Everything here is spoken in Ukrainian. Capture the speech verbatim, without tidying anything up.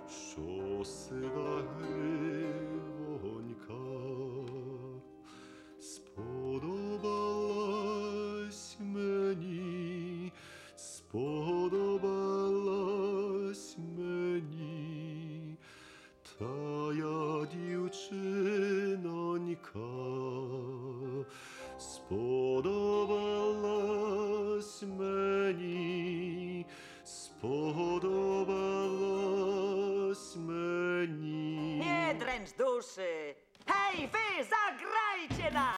що сива гривонька сподобалась мені, сподобалась мені, тая дівчинонька сподобалась мені, сподобалась мені. Nie dręcz duszy! Hej, wy, zagrajcie nam!